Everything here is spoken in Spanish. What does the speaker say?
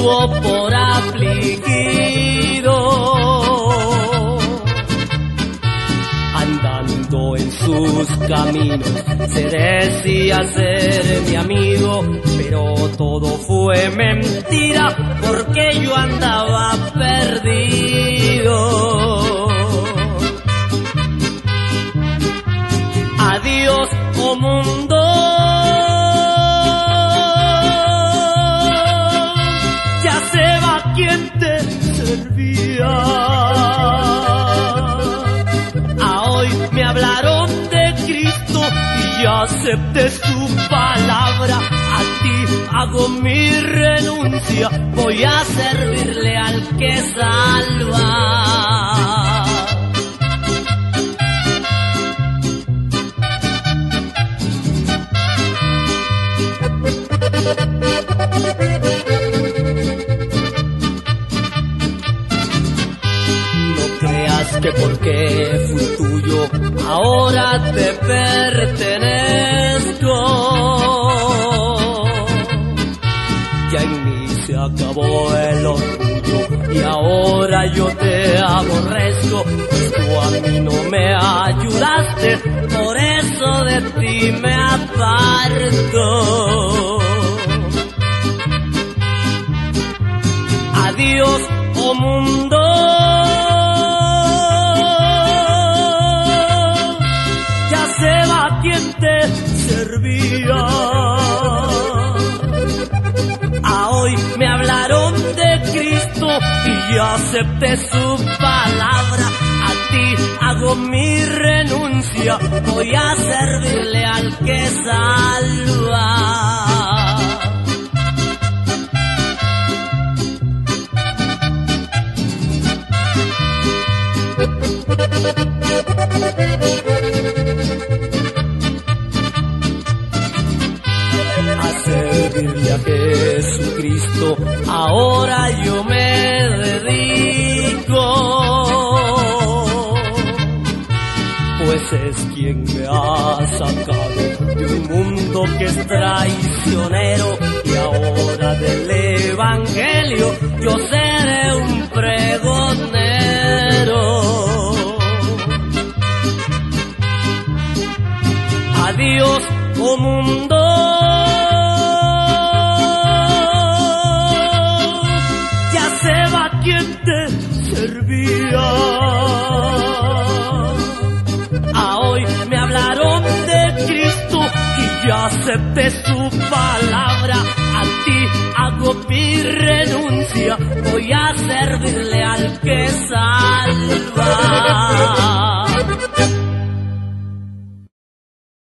tuvo por afligido. Andando en sus caminos se decía ser mi amigo, pero todo fue mentira porque yo andaba perdido. Adiós, oh mundo, ya se va quien te servía. Hoy me hablaron de Cristo y ya acepté su palabra. A ti hago mi renuncia, voy a servirle al que salva. Que porque fui tuyo ahora te pertenezco. Ya en mí se acabó el orgullo y ahora yo te aborrezco, pues tú a mí no me ayudaste, por eso de ti me aparto. Adiós, oh mundo, se va quien te servía. Hoy me hablaron de Cristo y ya acepté su palabra. A ti hago mi renuncia, voy a servirle al que salva. Servirle a Jesucristo, ahora yo me dedico, pues es quien me ha sacado de un mundo que es traicionero, y ahora del Evangelio yo seré un pregonero. Adiós, oh mundo, quien te servía. Hoy me hablaron de Cristo y ya acepté su palabra. A ti hago mi renuncia, voy a servirle al que salva.